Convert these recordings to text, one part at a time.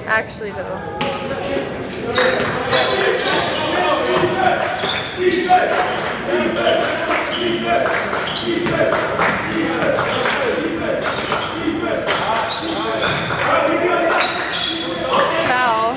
Actually, though. Foul.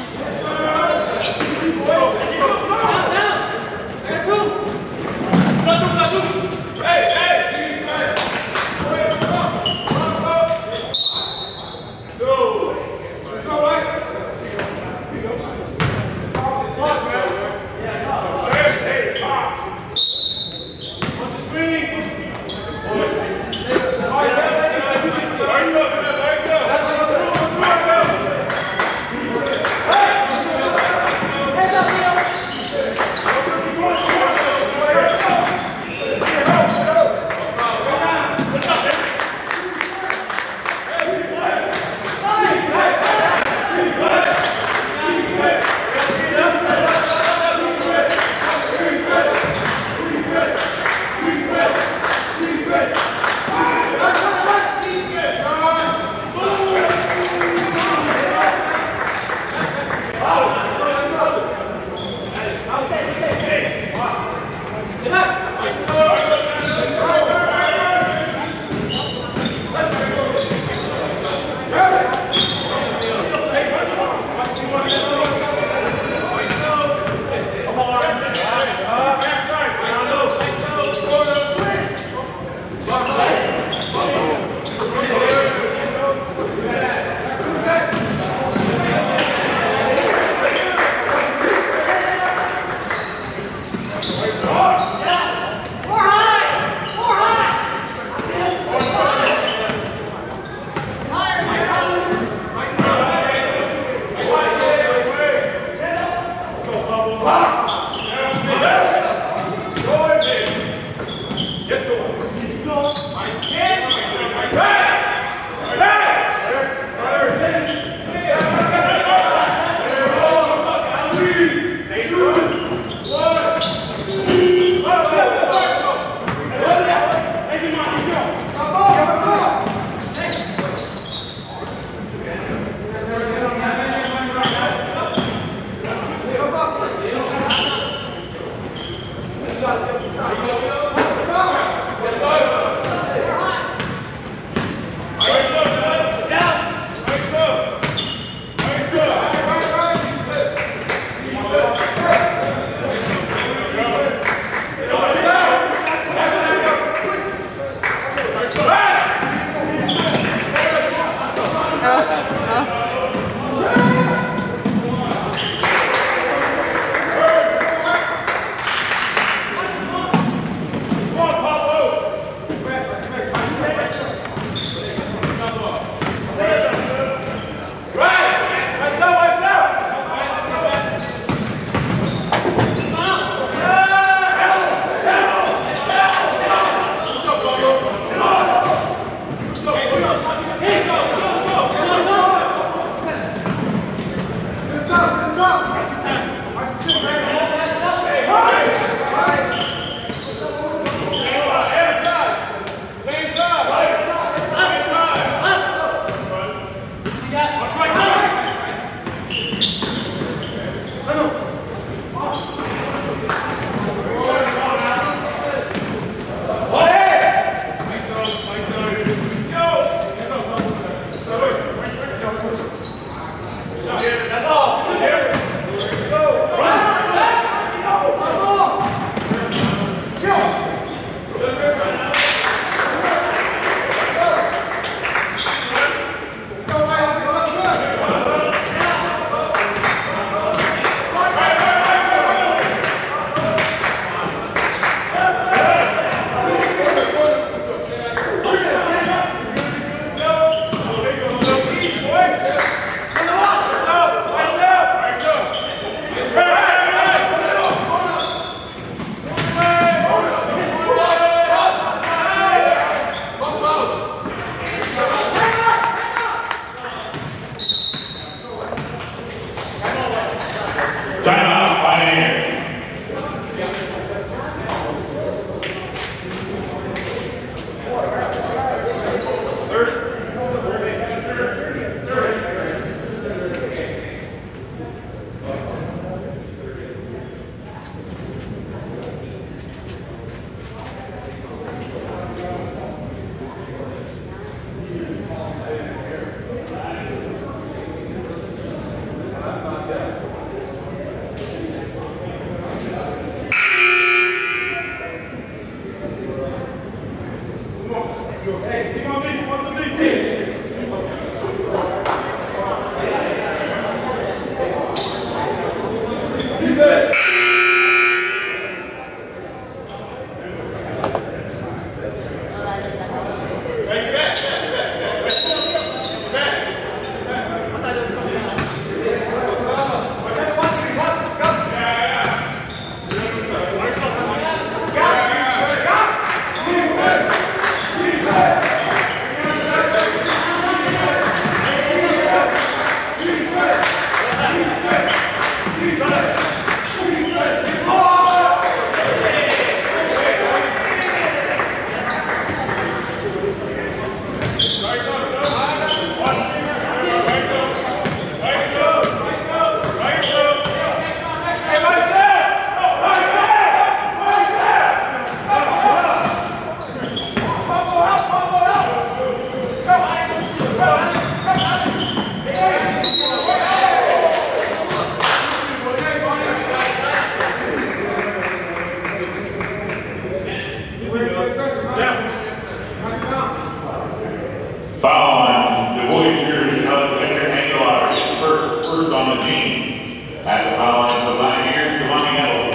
first on the team. At the foul line for the Pioneers, Devontae Nettles.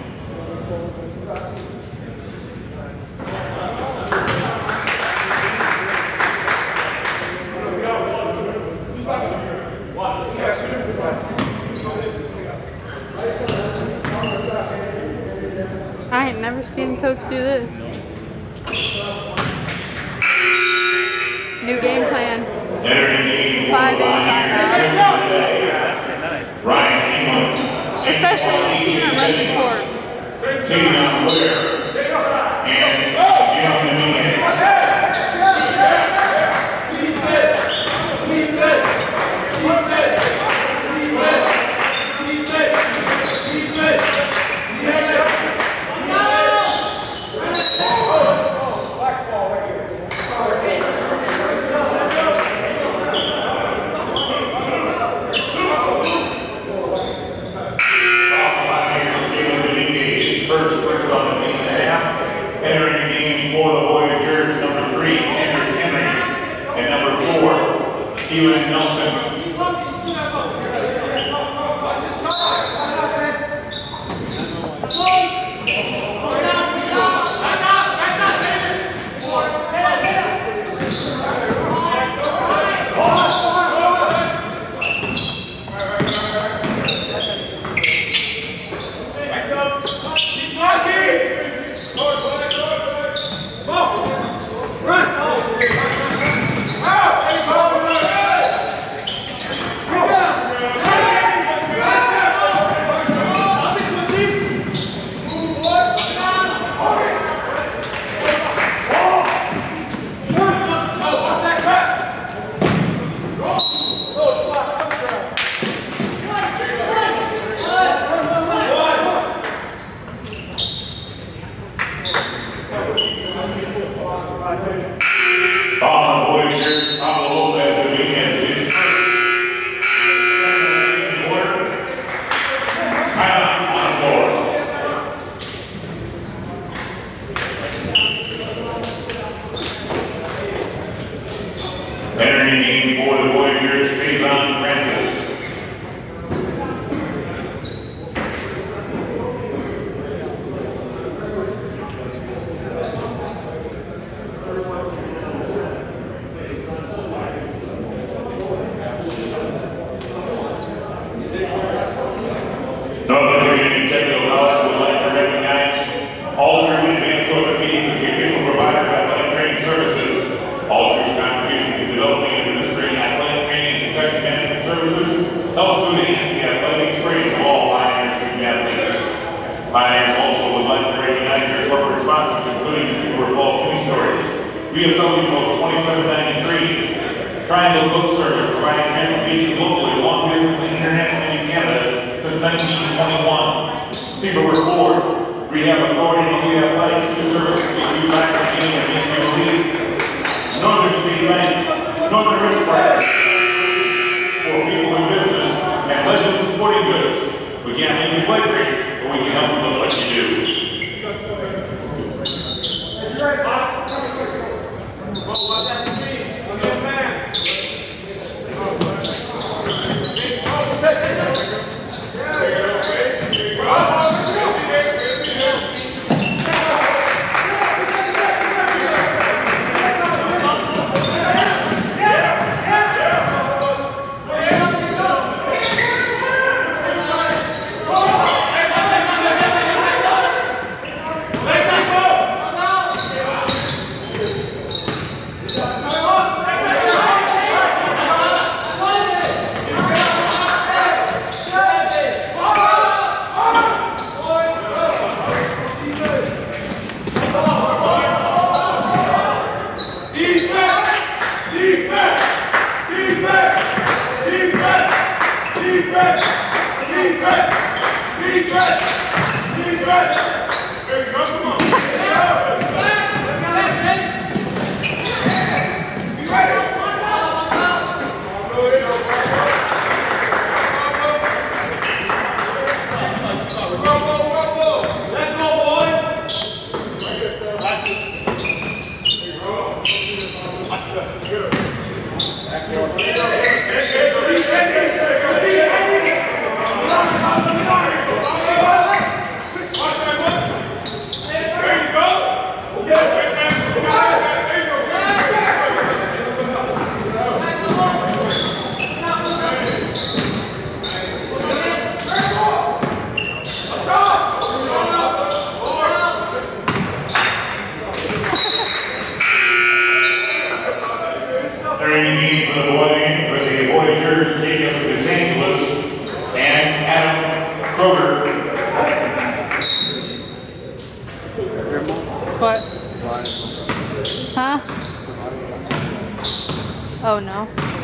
I ain't never seen Coach do this. New game plan. 5 Ryan England. Especially when he's not running the court. Tina Blair. And Jim Dominguez. First on the team and a half. Entering the game for the Voyagers, number 3, Anders Henry, and number 4, Keelan Nelson. Entering the game for the Voyagers, Faison Francis. Northern Virginia Technical College would like to recognize Alter Advanced Orthopedics as the official provider of athletic training services. Alter's contribution to developing and administering athletic training and concussion management services helps to enhance the athletic experience of all Pioneer student athletes. Pioneers also would like to recognize their corporate sponsors, including the Cooper Falls News Stories, VFW Post 2793, Triangle Book Service, providing transportation locally, long distance, and internationally in Canada since 1921. Seabrook Ford, Rehab Authority, and Elite Athletics, two services we do back to the beginning of the Northern State Bank, Northern Risk Partners, for people in business, and Legend Sporting Goods. We can't make you play great, but we can help you look like you do. You're right, Bob. Well, what's that to me? I'm your man. Good. Jacob DeSangelis, and Adam Kroger. What? Huh? Oh no.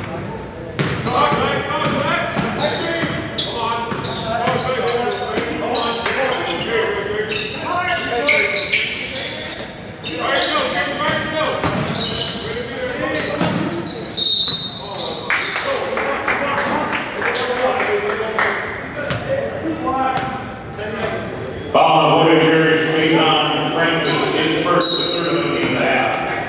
Foul on Voyagers, Clayton Francis is first, the third of the team to have.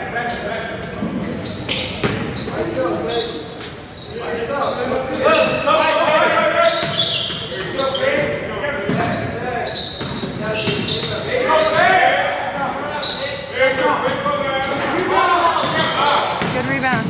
Good rebound.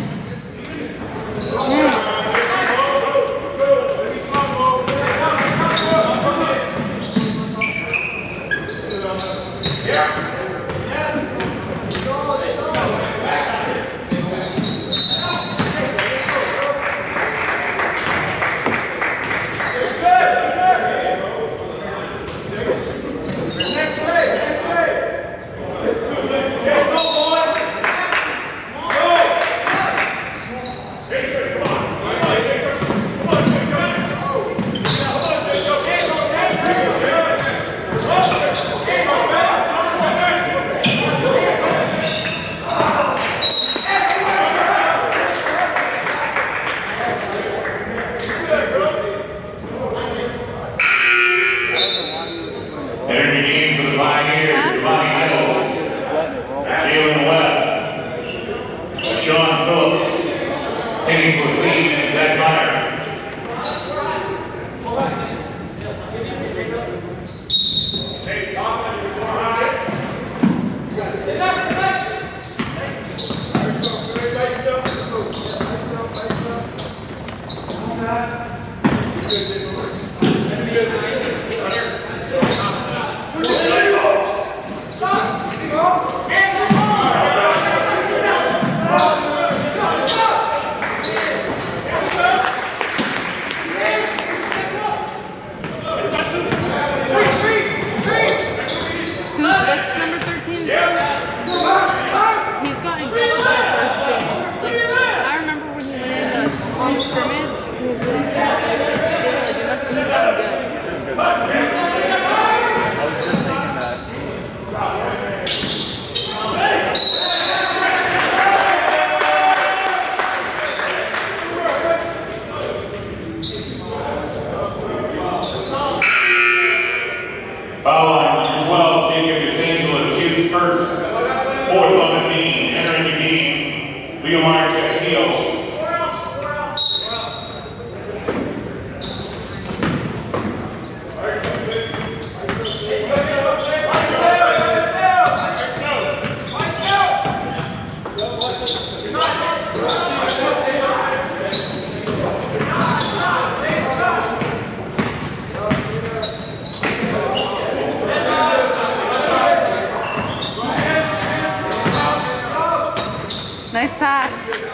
Entering the game for the Pioneers, Giovanni Idle, Jalen Webb, Sean Phillips, Kenny Placine, and Zach Meyer. Foul line, 12, Jacob DeSangelis shoots first, fourth on the team. Entering the game, Leomar Castillo. Nice pass.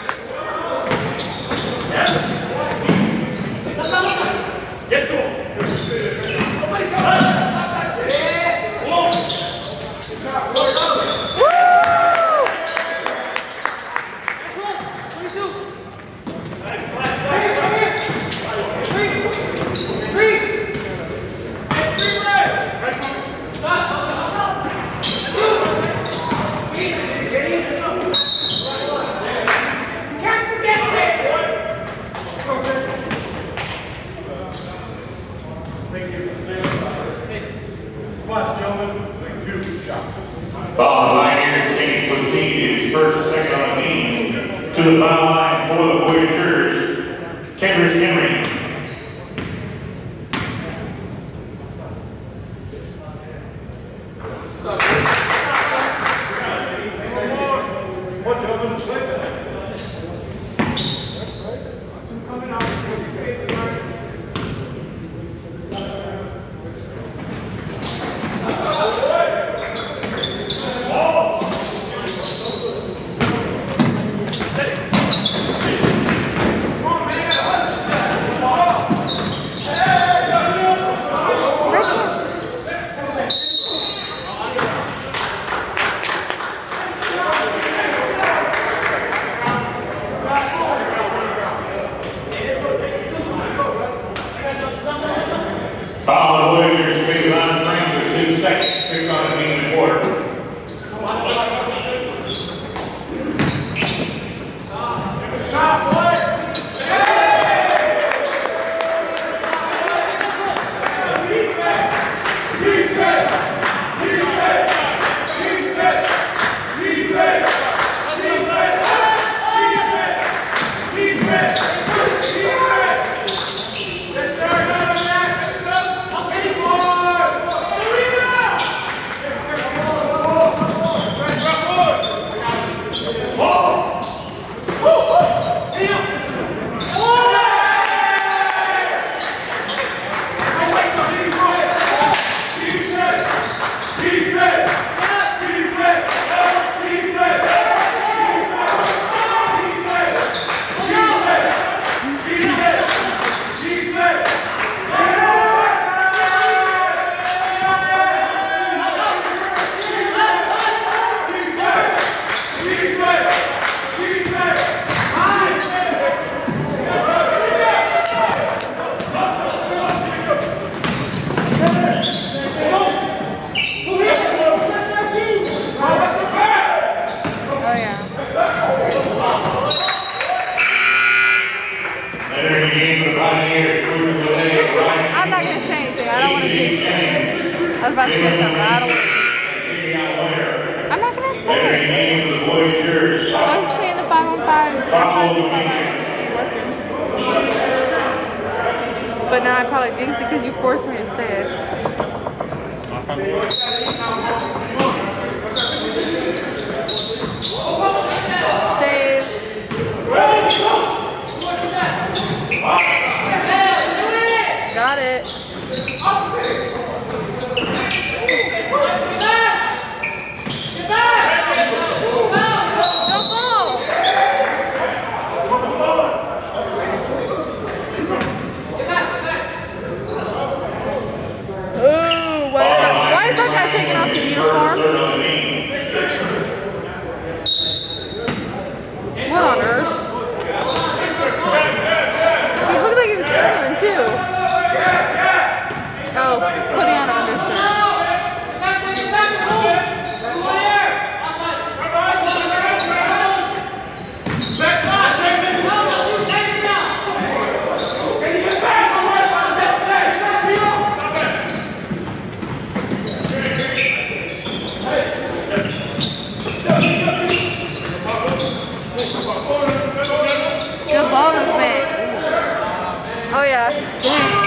Get to him. Pioneers Kenny Placine is first, second on the team. To the foul line for the Voyagers, Kendrick Henry. Voyagers Faison Francis, his second, picked on the team in the quarter. I'm not going to say anything. I don't want to say something. I was about to say something, but I don't want to. I'm not going to say anything. I was saying the 5-on-5. But now I probably jinxed it because you forced me to say it. Save. Got it. Don't go. Ooh, why is that guy taking off his uniform? What on earth? He looked like he was struggling too. Oh, putting on an undershirt. Good ball movement. Oh yeah. Dang.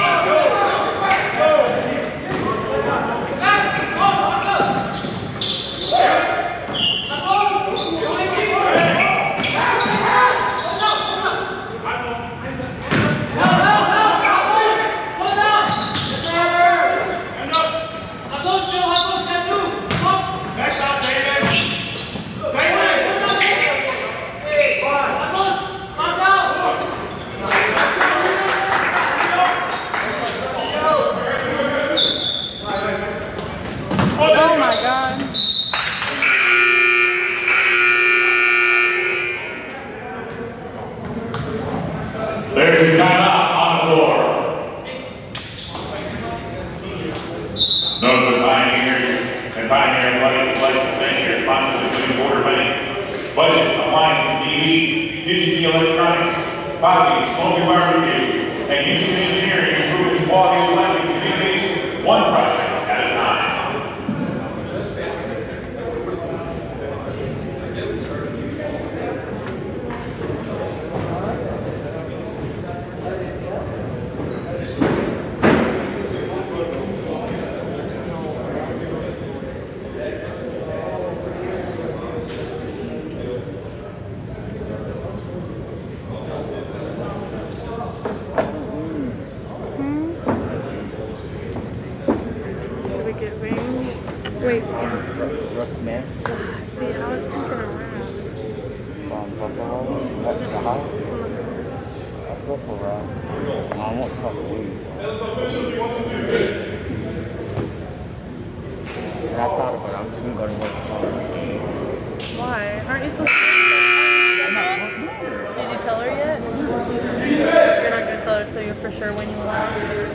Oh my God. There's your timeout on the floor. Note the Pioneers and Pioneer Athletics would like to thank your sponsors, including Border Bank, Budget, Appliance and TV, Digital Electronics, Posse, Smoky Barbecue, and Houston Engineering, improving quality of life in communities, one project at a time. Wait. Roast man. See, I was thinking around. From Buffalo. That's the house. I'll go for around. I won't fuck weed. And I thought about it. I'm just going to go to work tomorrow. Why? Aren't you supposed to? Did you tell her yet? You're not going to tell her till you for sure when you are?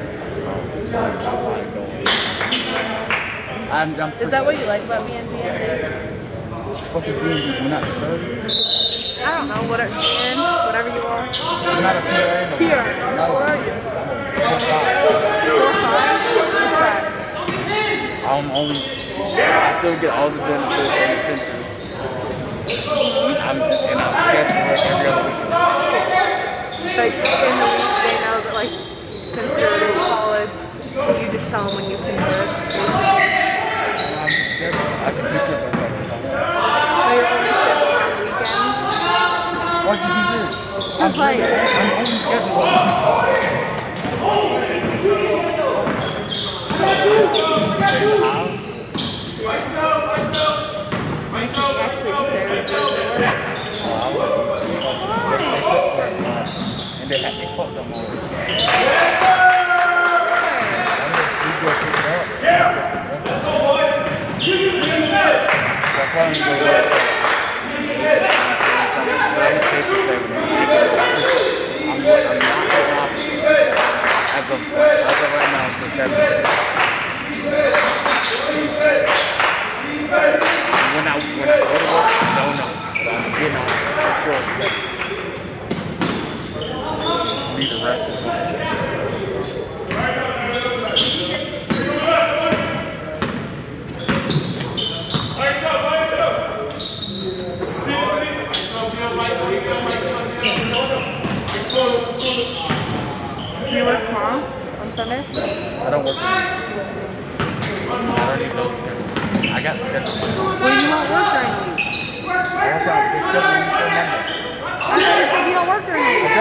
Is that what you like about being DND? What is being not disturbed? I don't know, whatever you are. I'm not a PRA. PR. No. What are you? 4.5? I'm only. I still get all the benefits and incentives. I'm just in a schedule like every other week. Like in the week, they know that like since you're in college, you just tell them when you can do it. I'm just scheduled. I can do it for myself. So you're only scheduled on the weekends? What did you do? I'm like, only scheduled. And they fucked them all. As of right now, for 7 days. When I go to work, I don't know. But I'm getting on for sure. Need a rest or something. Do you work tomorrow on Sunday? I don't work tomorrow. I don't even know the schedule. I got the schedule. Well, you won't work during the week. I got the schedule for Monday. I know you said you don't work during the week.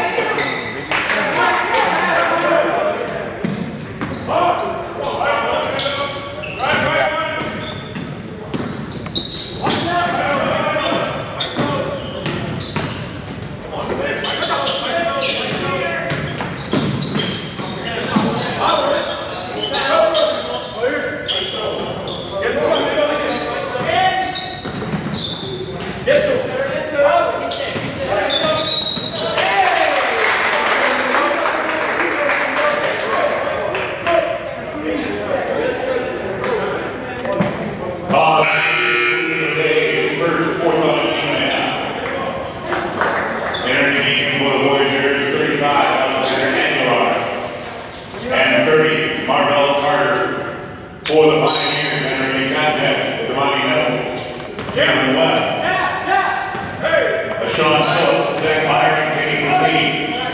For the Pioneers entering in contest with the Miami Devils, Jalen West, Sean Silk, Zach Meyer, and Kenny Lee.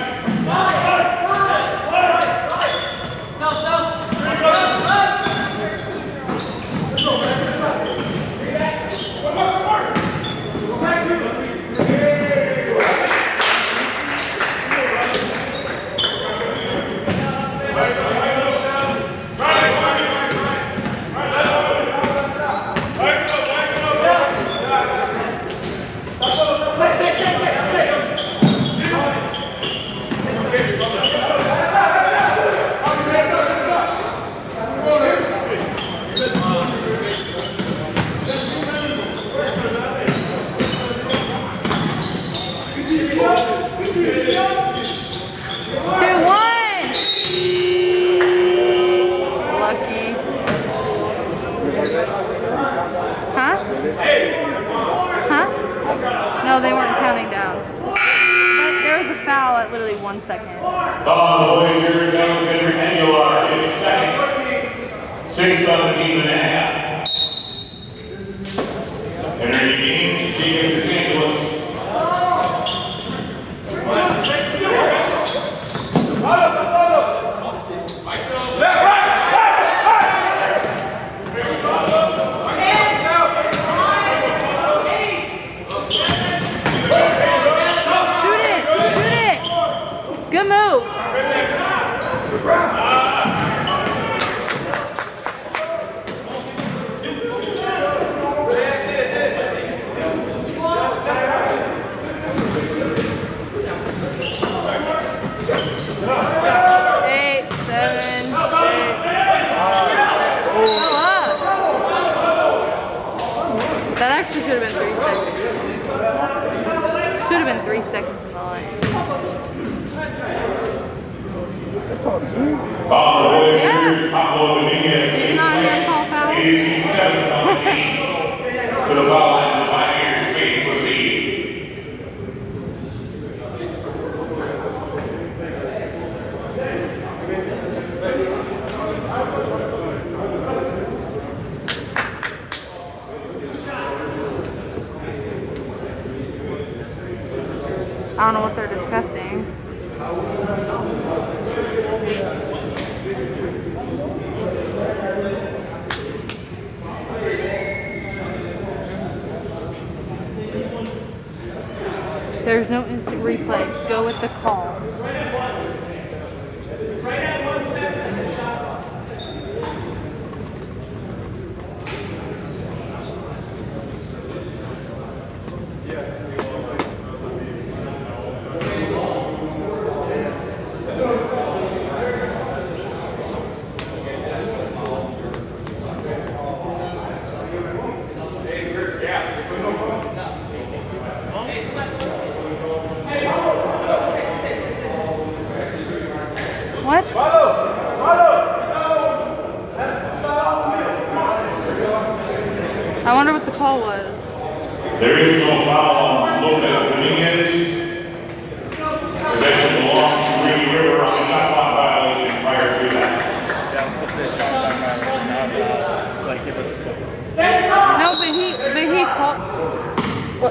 No, they weren't counting down. But there was a foul at literally 1 second. Voyager Alexander Aguilar is second. 6:17.5. Entering the game, Jacob DeSantis. Good move. Foul the Voyagers, Pablo Dominguez, Did you not hear him call foul? he is the 7th on the team. To the foul line of the Pioneers, Faith Lassine. I don't know what they're discussing. There's no instant replay. Go with the call. What? I wonder what the call was. There is no foul on Lopez Dominguez. Possession belongs to Rudy River on the shot clock violation prior to that. No, but he called. What?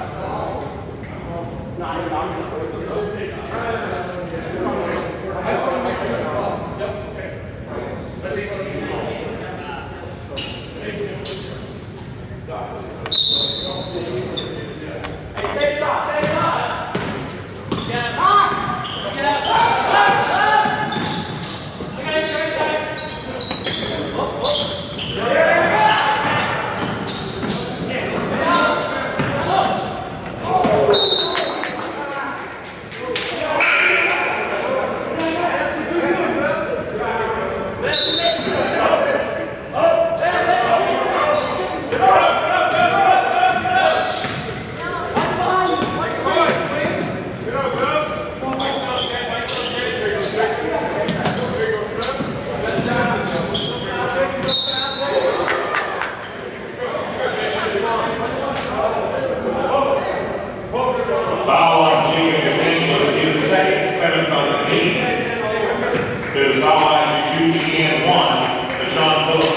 Foul on Jacob DeSantis, his second, 7th on the team. To the foul line, shooting and 1, Deshaun Phillips.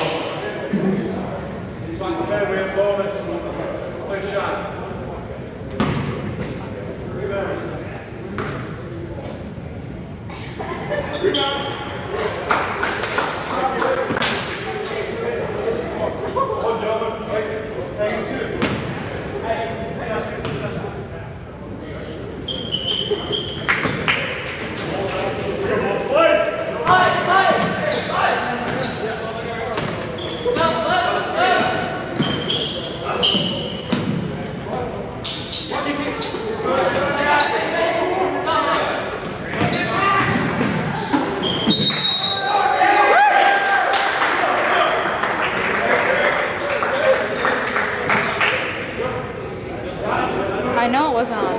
I know it wasn't on.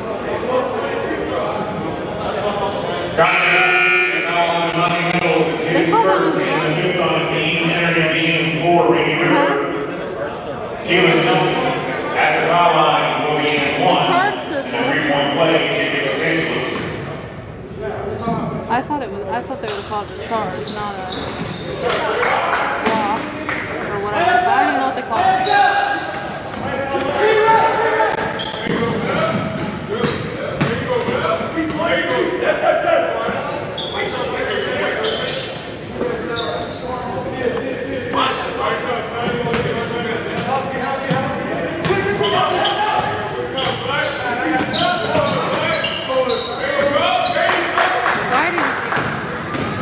They called it on. Keelan Nelson at the foul line, moving in 1. Charge system. And a 3-point play, Jacob DeSantis. I thought they would have called it a charge, not a block or whatever. But I don't even know what they call it.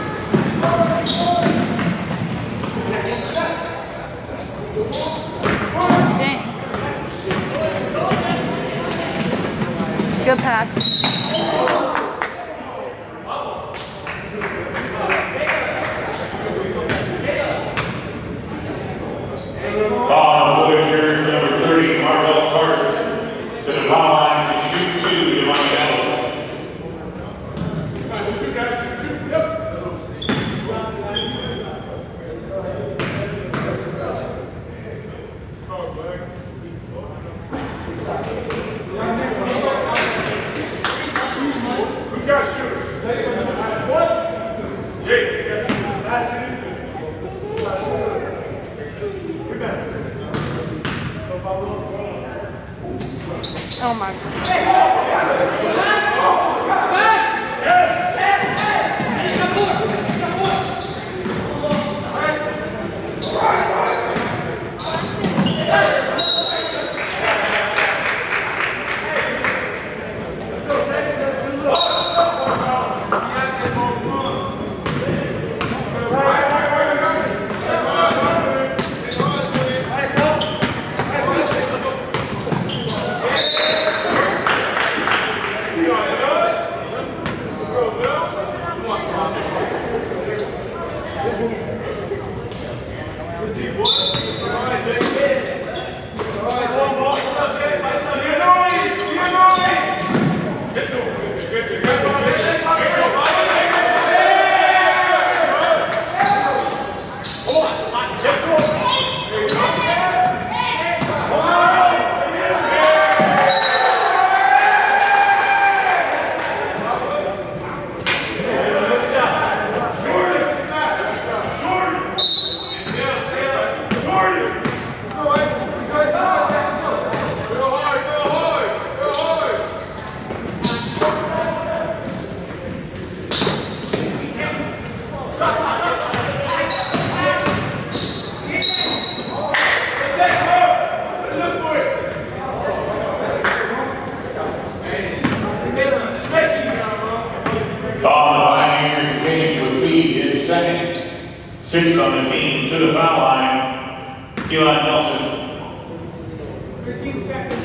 Why do you Oh my God. Sixth on the team to the foul line, Eli Nelson. 15 seconds.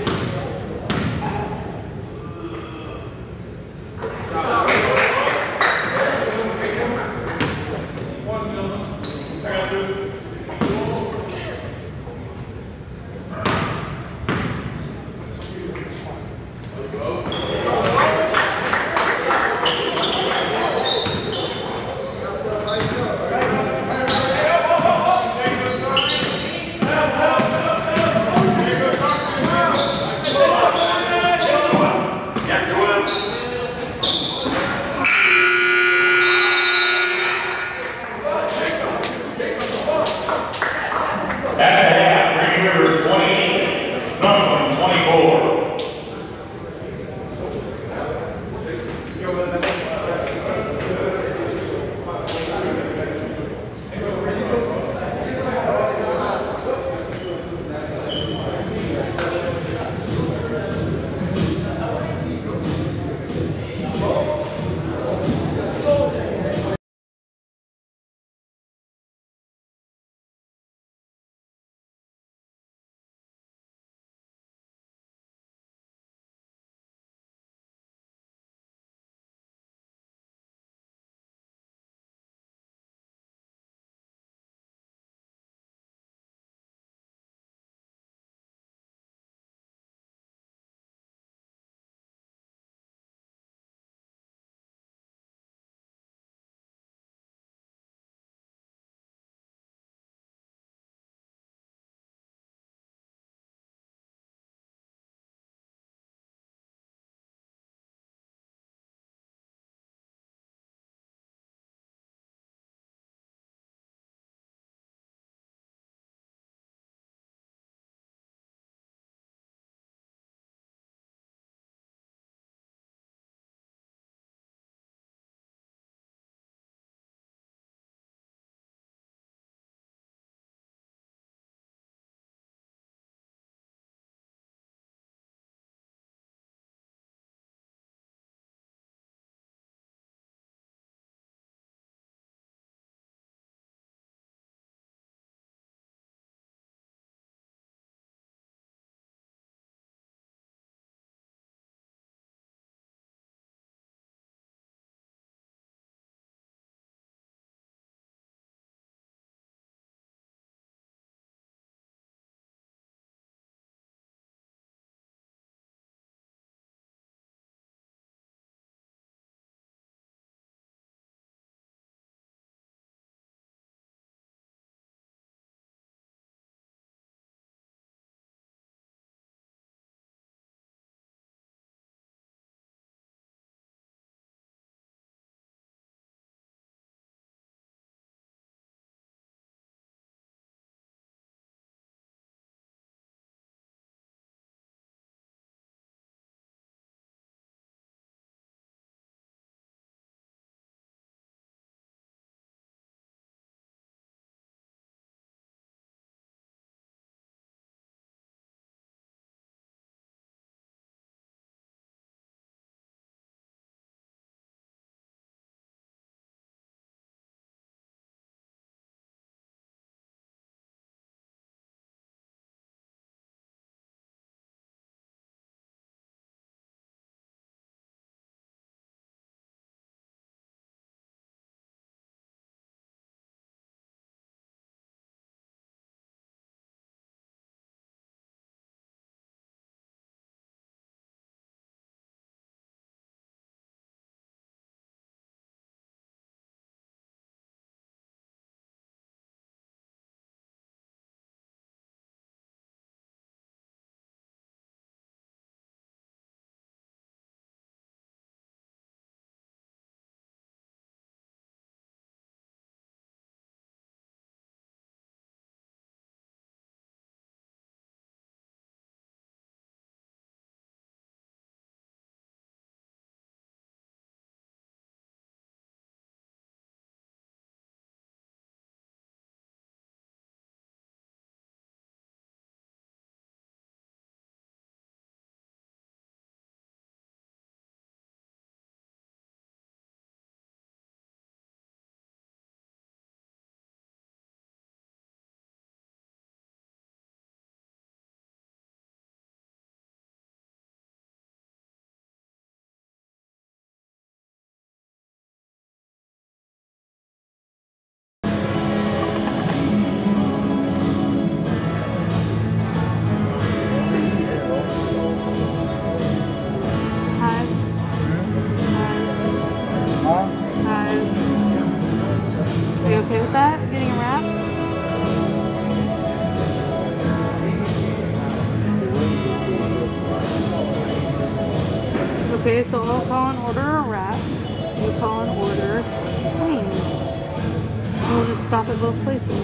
Okay, so I'll call and order a wrap. You call and order wings. And we'll just stop at both places.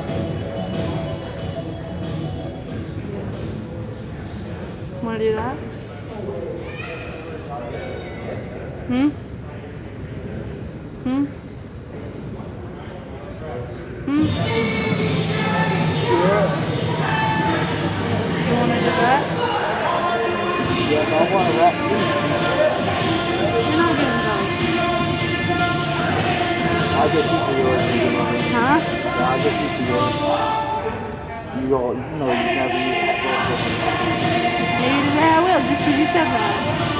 Want to do that? Hmm? Hmm? Hmm? You want to do that? Yes, I want a wrap too. You're not getting those. I'll get a piece of yours. Huh? Yeah, I'll get a piece of yours. You know, you never use it. Yeah, I will, just because you said that.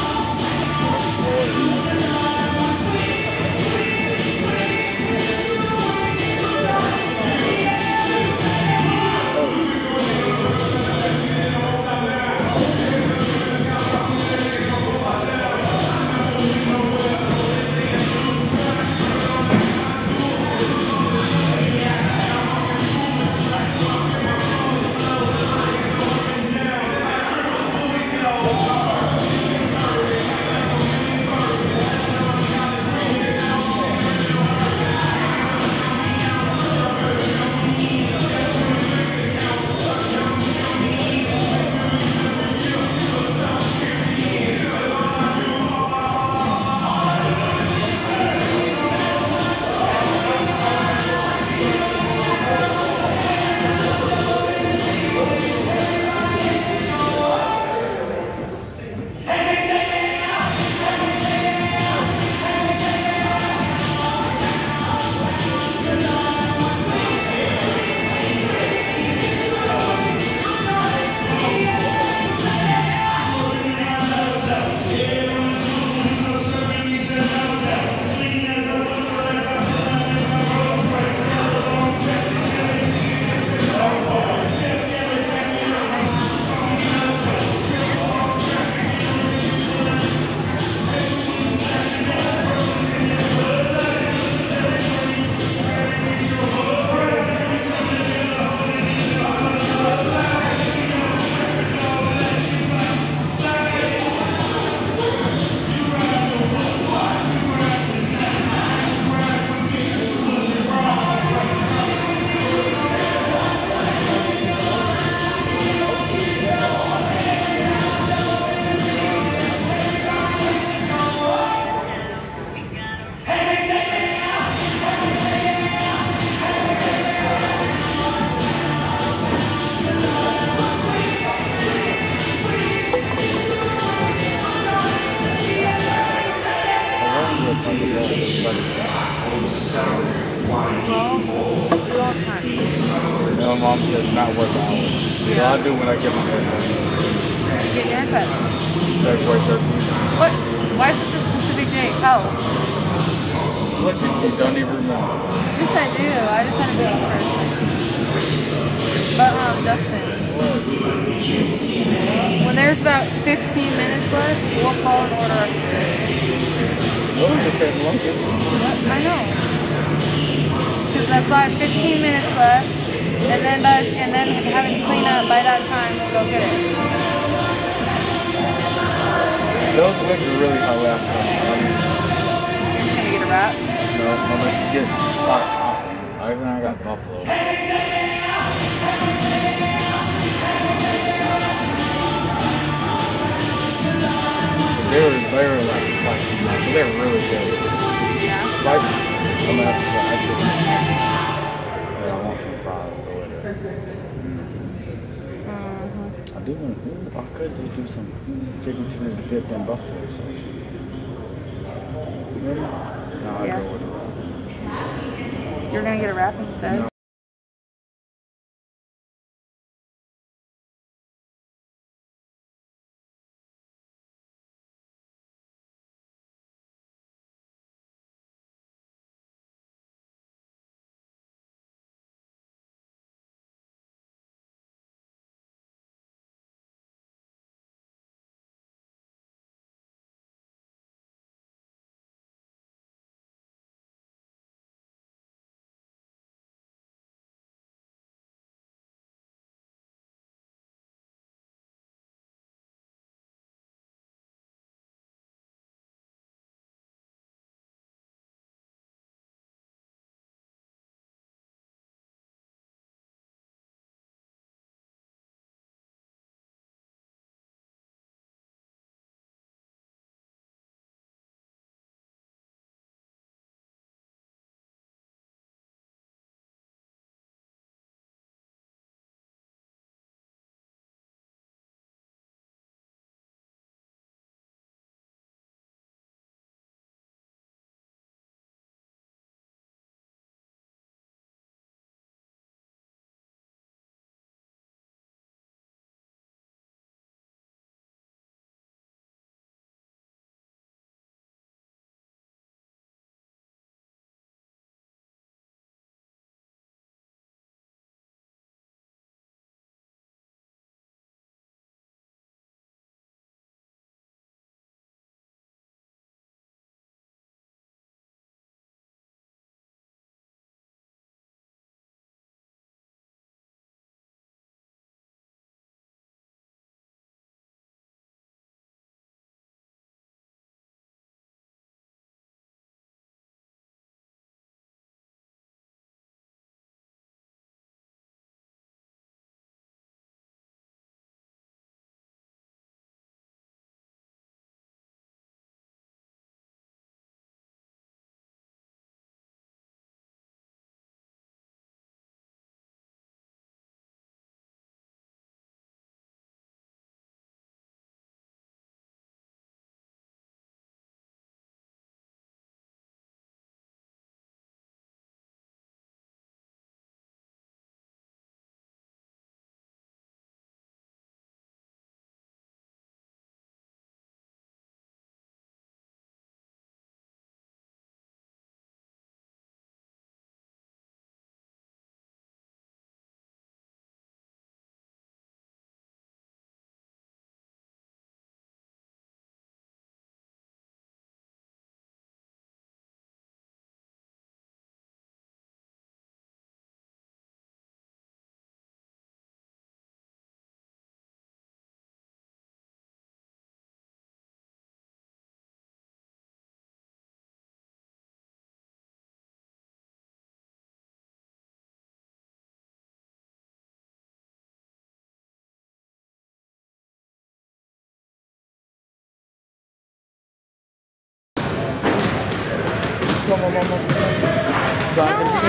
My mom says not worth hours. So I'll do when I get my haircut. Get your haircut. February 13th. What? Why is it a specific date? How? What did you don't even remember? Yes, I do. I just had to be first. But, Justin. When there's about 15 minutes left, we'll call and order a food. Oh, you take lunch. I know. Because that's why 15 minutes left, and then having to clean up by that time, we'll go get it. Those wings were really hot last time. Can you get a wrap? No, I'm gonna get I got buffalo. They were like spicy, but they were really good. Yeah. Spicy. I'm gonna have to I want some fries or whatever. I do want to. I could just do some chicken tenders dipped in buffalo sauce. Really? No, I'll Yeah. go with it. You're gonna get a wrap instead? No.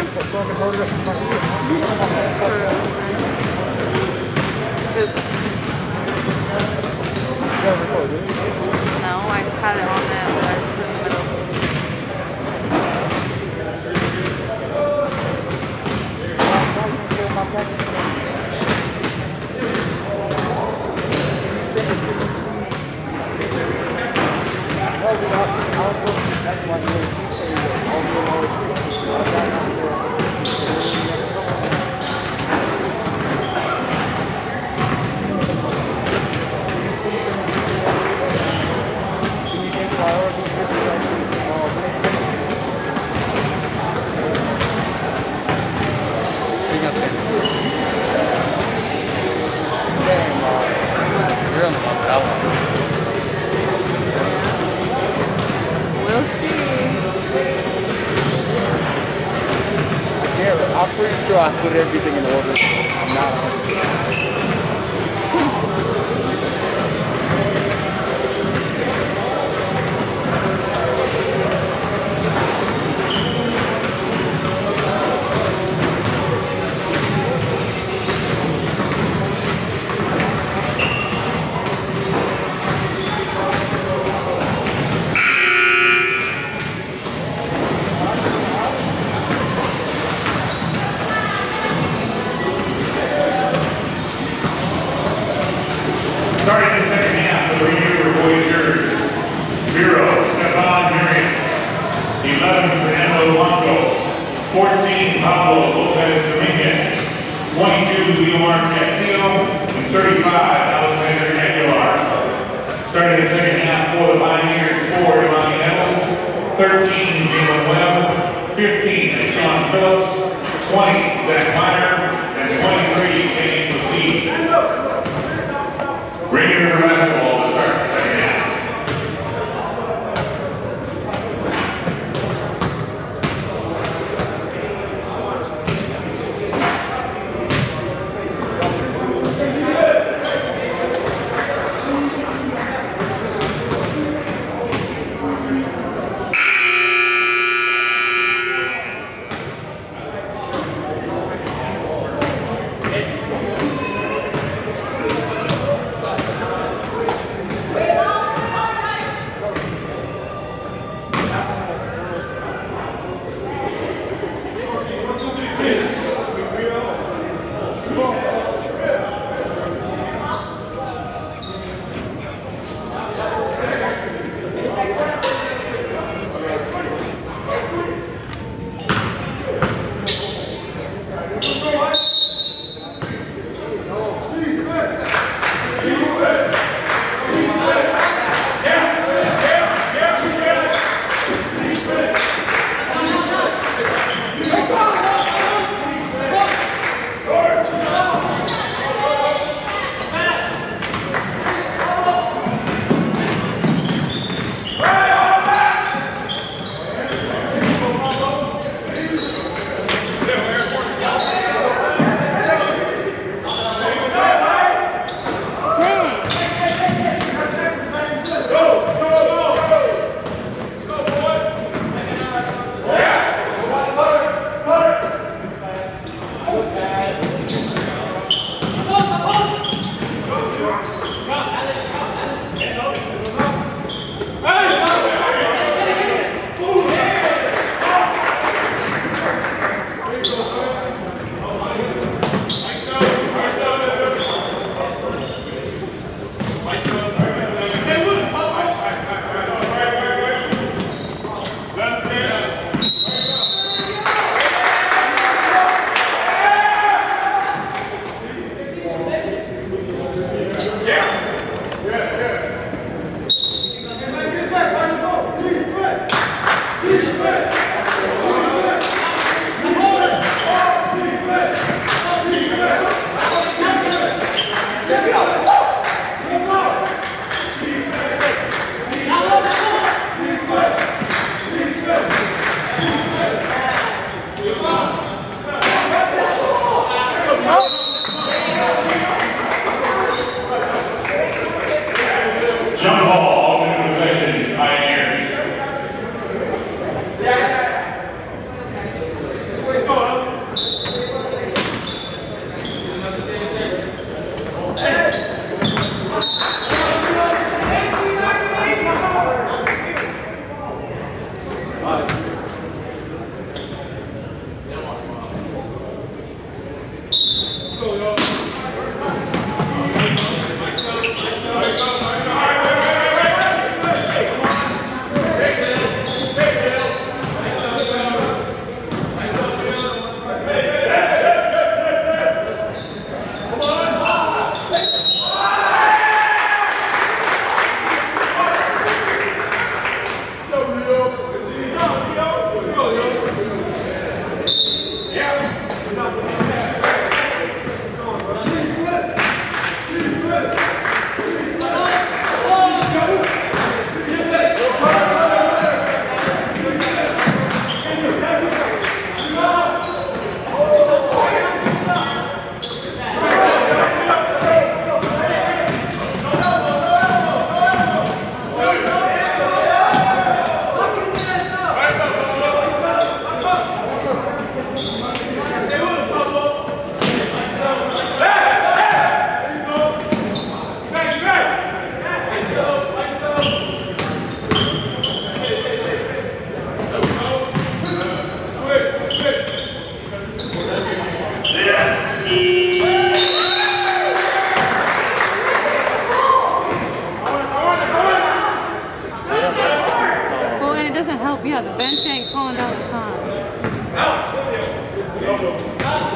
Someone can hold it up to my ear. Oops. No, I had it on that, but I just put it in the middle. We'll see. I'm pretty sure I put everything in order. I'm not 100%. Starting the second half, the Rainier Voyagers. 0, Stefan Murias. 11, Fernando Longo. 14, Pablo Lopez Dominguez. 22, Leomar Castillo. And 35, Alexander Aguilar. Starting the second half for the Pioneers, 4, Imani Evans. 13, Jalen Webb. 15, Sean Phillips. 20, Zach Meyer. And 23, Kenny Lassine. Rainier River basketball to start the second half.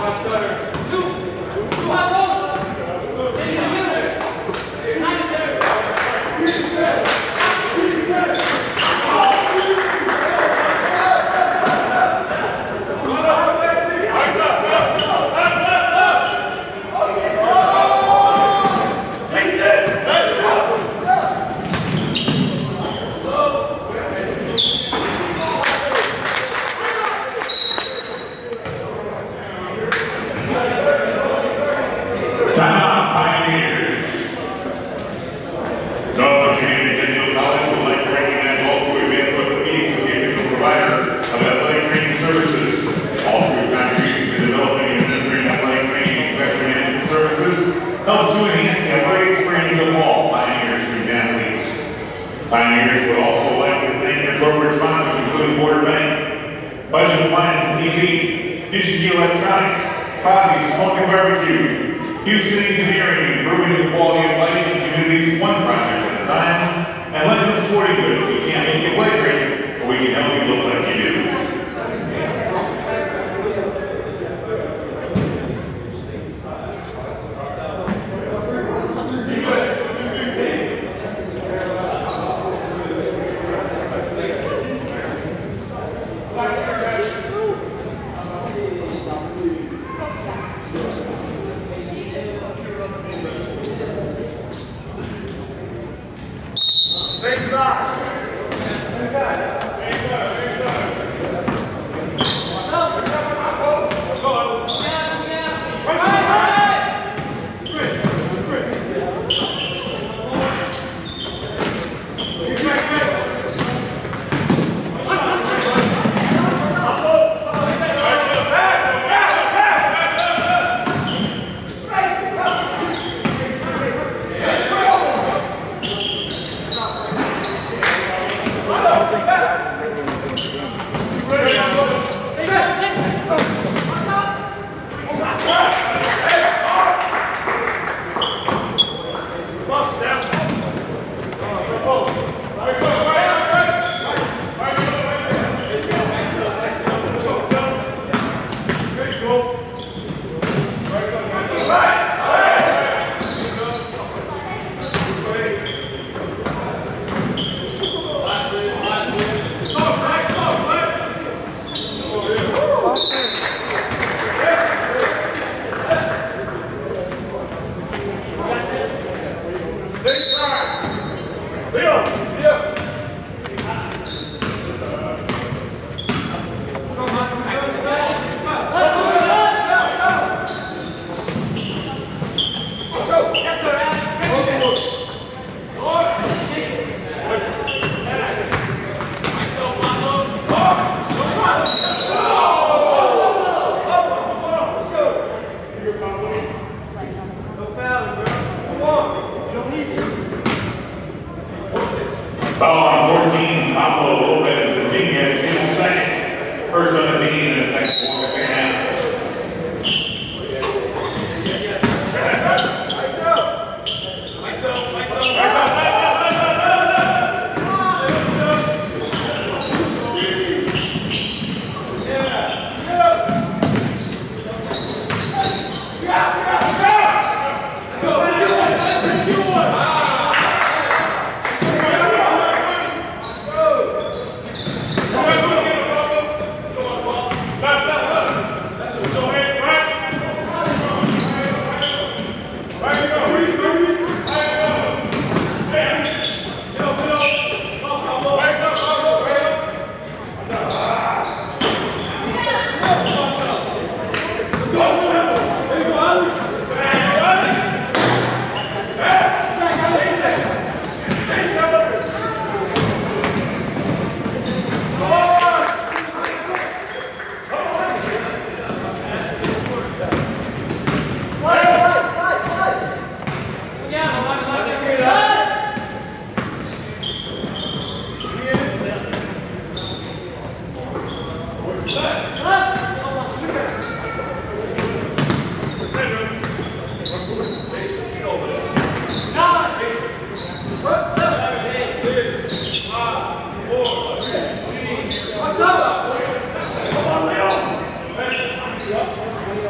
Timeout, Pioneers. Norfolk Community Technical College would like to recognize all true advanced orthopedics as the official provider of athletic training services. All true contributions to developing and administering athletic training and professional management services helps to enhance the athletic experience of all Pioneers student athletes. Pioneers would also like to thank their corporate sponsors, including Border Bank, Budget Appliance and TV, Digital Electronics, Fozzie Smoking Barbecue, Houston Engineering, improving the quality of life in communities one project at a time, and Legend Sporting Goods. We can't make you play great, but we can help you look like you do.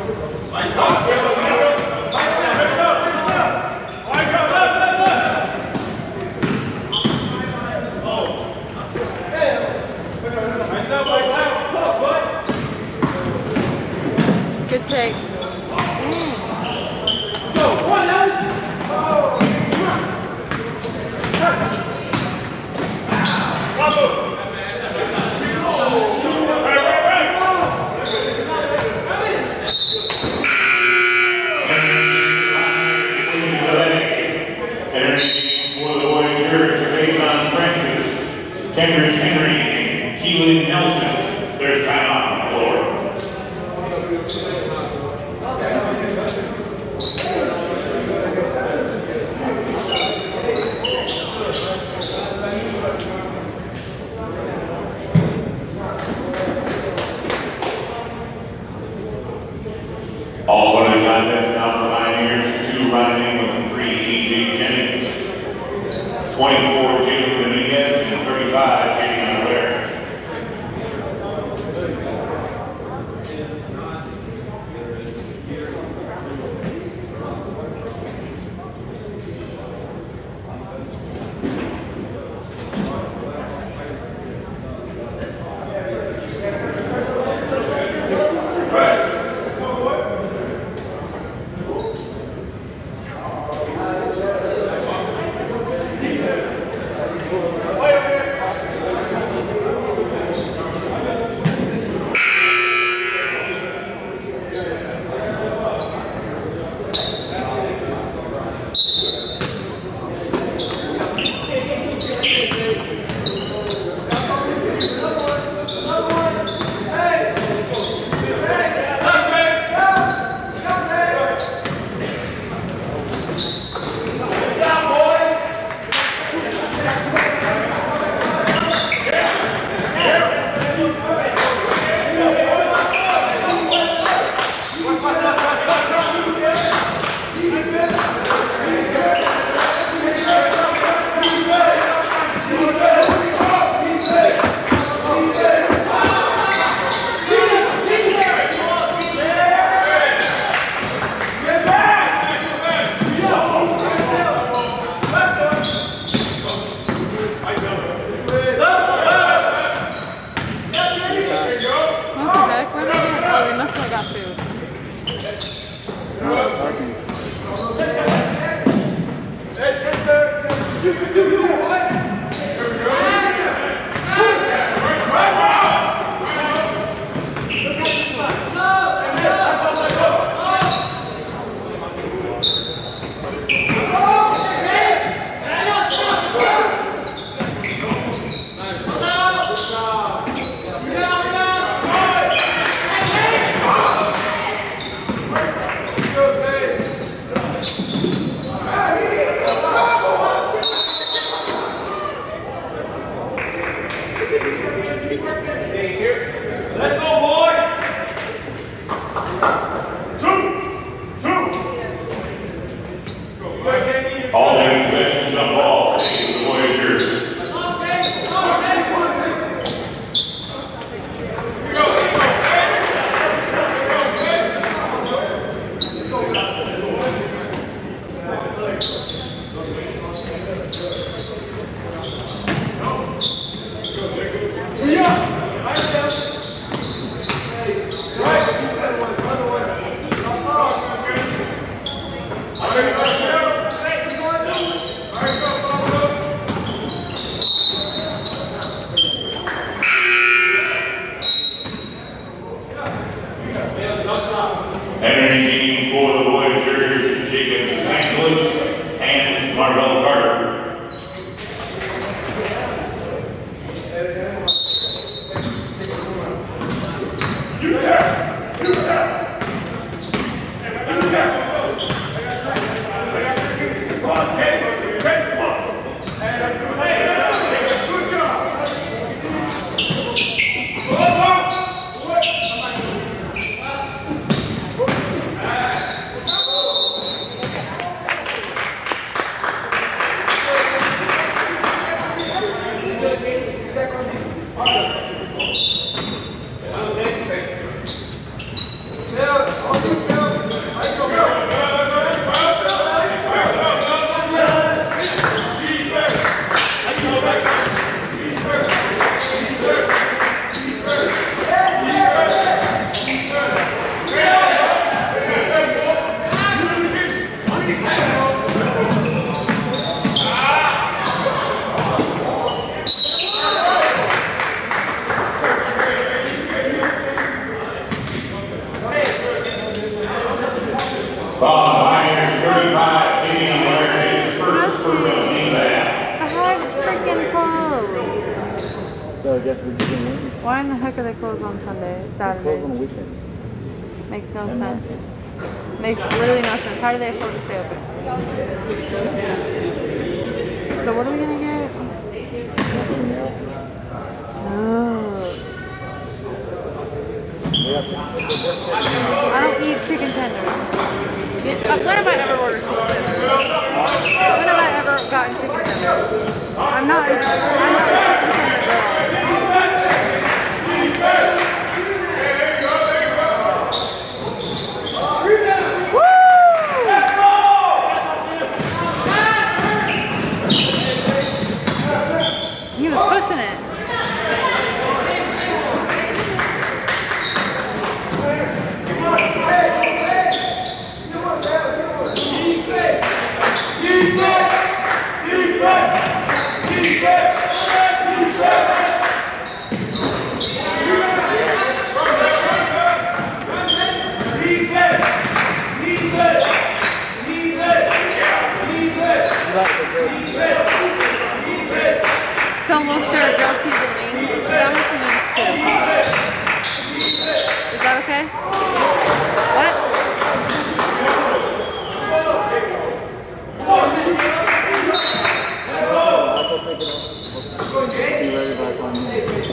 Good take. Kendrick Henry and Keelan Nelson. There's time on the floor. Also in the contest now for Pioneers, 2 Ryan England and 3 E.J. Jennings, 24 Jalen Dominguez and 35 Jamie Unaware. All in possession jump ball, save the Voyagers. Entering the game for the Voyagers, Jacob Sangelis and Marvell Carter. Pioneers 35, taking on America's first Purdue team back. The heck's freaking closed. So I guess we're just gonna win. Why in the heck are they closed on Sunday? They're closed on the Saturday? weekends. Makes no And sense. Mondays. Makes literally no sense. How do they afford to stay open? So what are we gonna get? That's the meal. Oh. We got some. I don't eat chicken tenders. When have I ever ordered chicken tenders? When have I ever gotten chicken tenders? I'm not a chicken tender girl. He was pushing it. So we'll share grilled cheese and wings. That much wings too. Is that okay? What? Be ready by the time you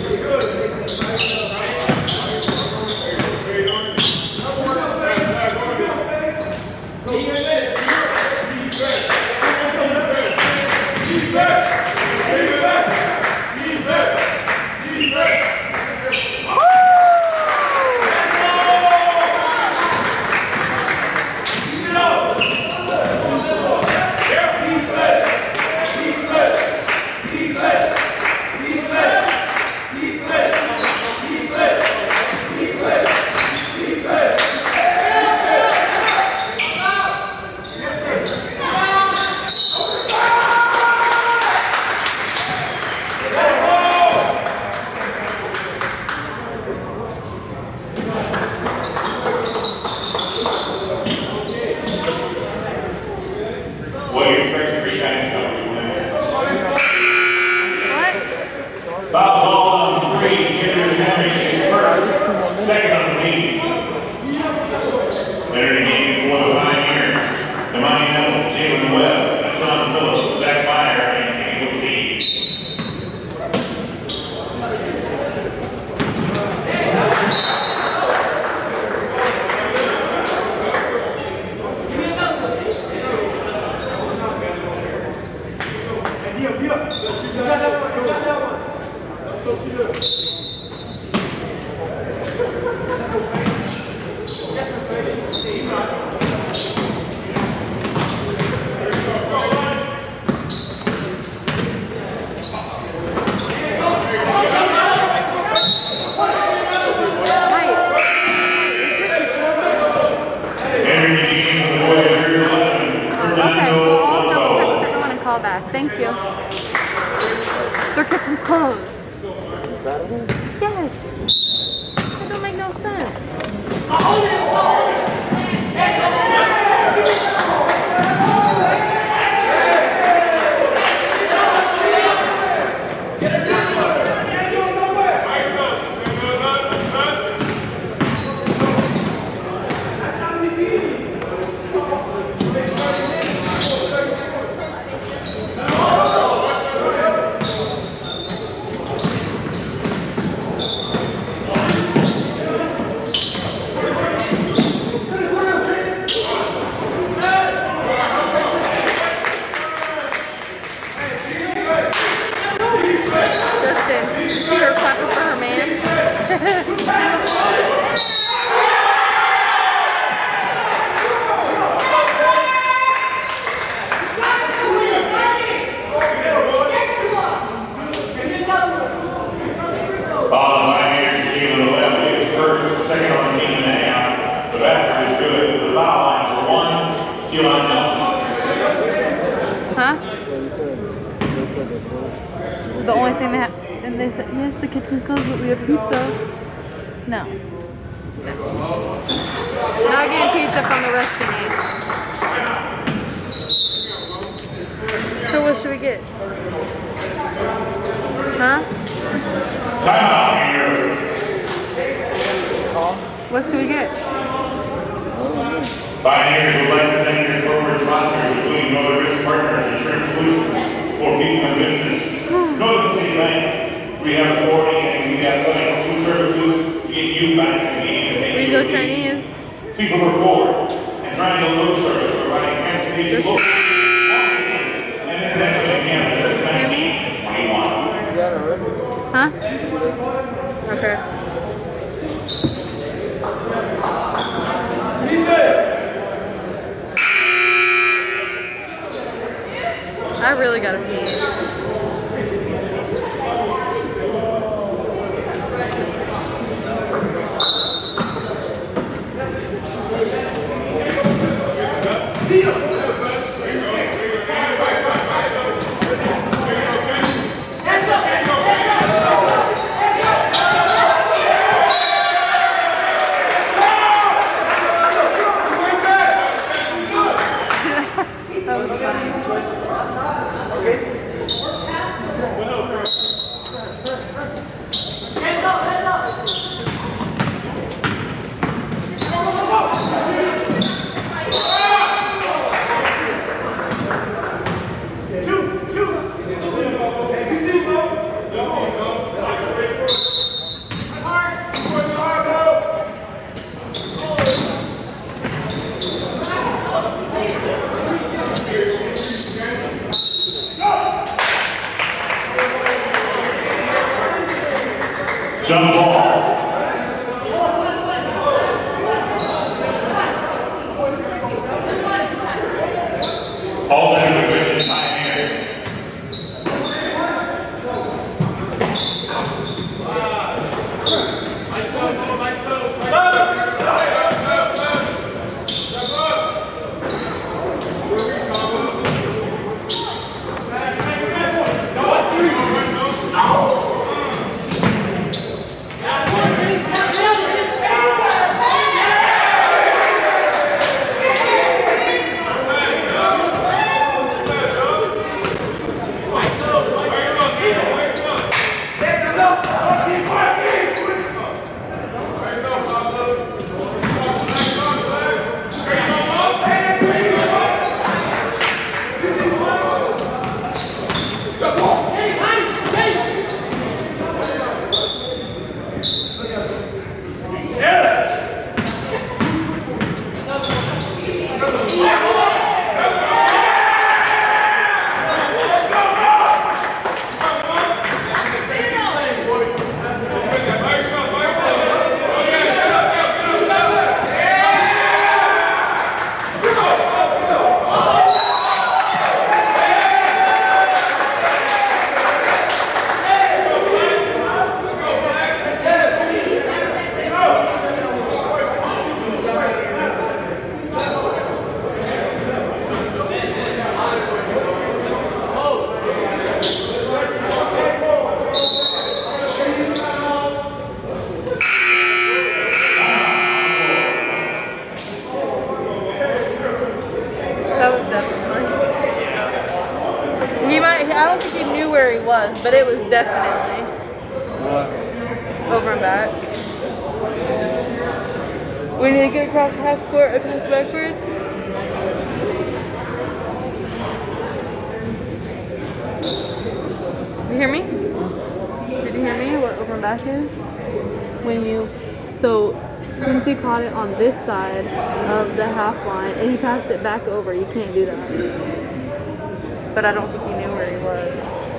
Thank you. Their kitchen's closed. Saturday? Yes. That don't make no sense. Peter clapping for her man. Pioneers team on the left is first, second on the team and a half. The basket is good. The foul line for one, Keelan Nelson. Huh? So you said they closed? The only thing they have, and they said, yes, the kitchen's closed, but we have pizza. No. Not getting pizza. except on the resting aid. So what should we get? Huh? Timeout here. What should we get? Pioneers would like to thank their corporate sponsors, including Northern Risk Partners Insurance Solutions for people in business. Northern State Bank, we have authority and we have clients two services to get you back to the independent. We go Chinese. People were forward and trying to load service, providing transportation local and international campus in 1921. Huh? Okay. I really gotta pee. That was funny. Jump ball. All the position Pioneers. I don't think he knew where he was, but it was definitely over and back. We need to get across half court and pass backwards. You hear me? Did you hear me? What over and back is? When you, so Quincy caught it on this side of the half line and he passed it back over. You can't do that. But I don't think he knew where he was.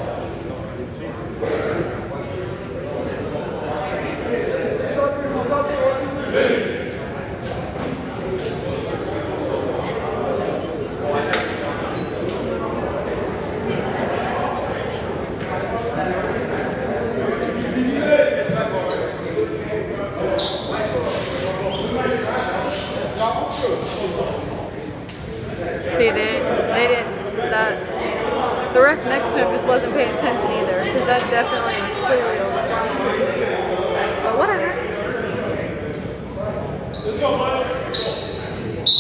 See, they didn't, the ref next to him just wasn't paying attention either, because that definitely is clearly over. But whatever.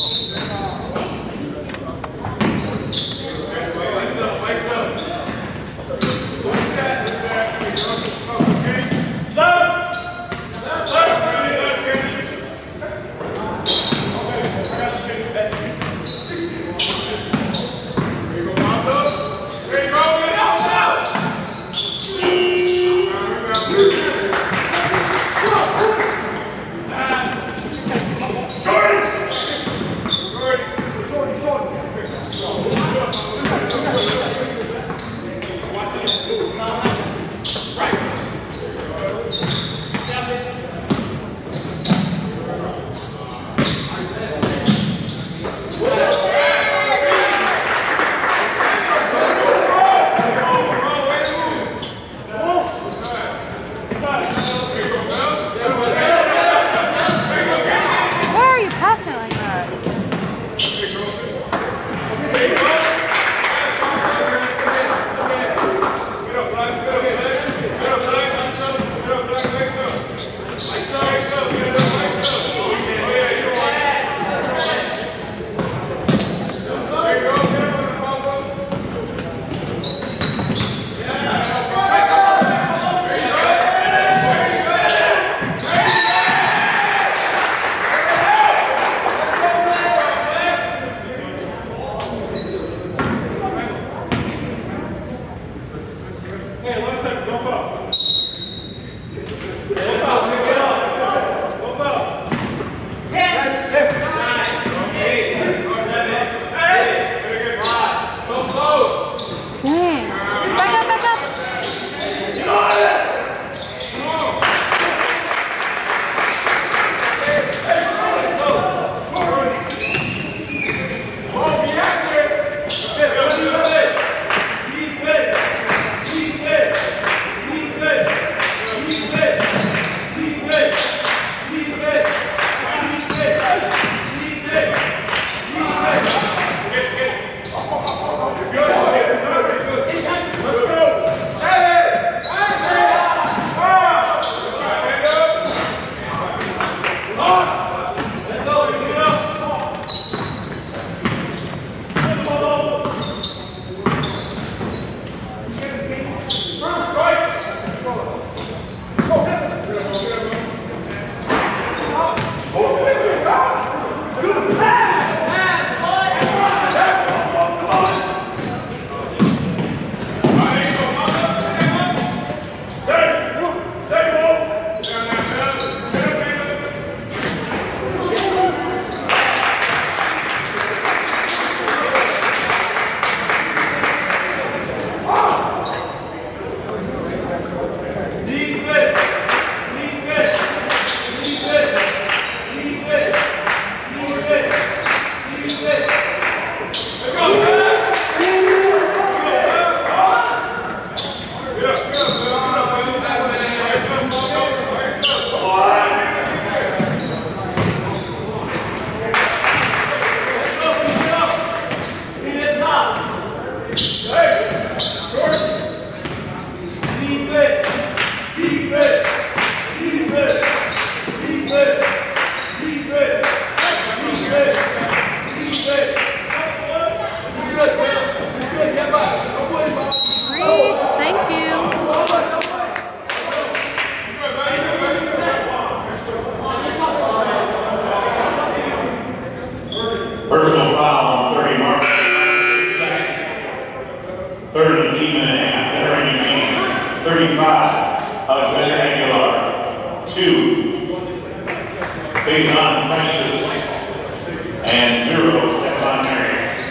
Third and 10.5, entering game 35, Alexander Aguilar. 2, Faison Francis. And 0, Stefan Mary.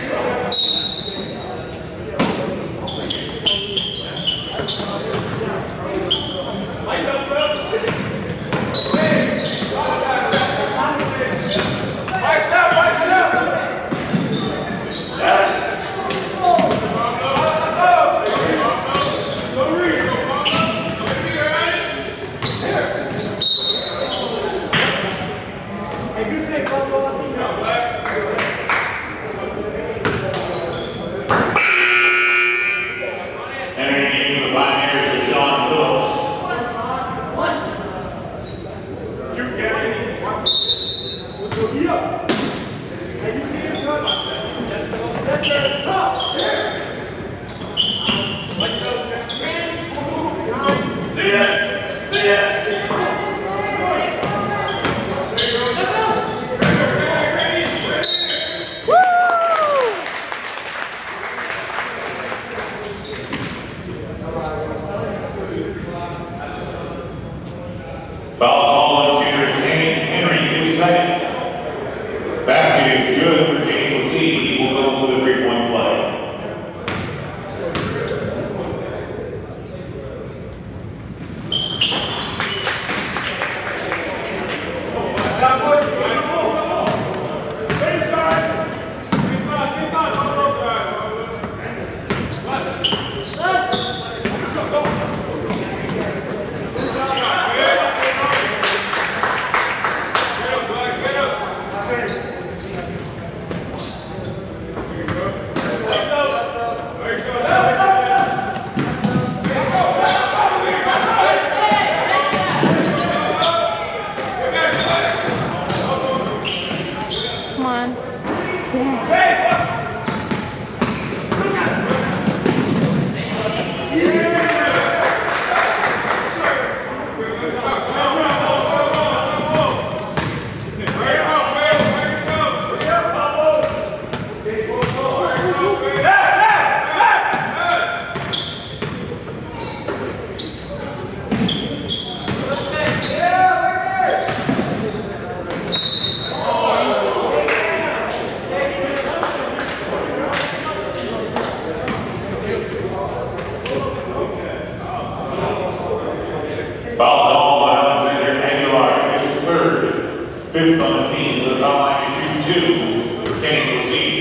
Fifth on the team, to the foul line to shoot 2, Kenny Lucille.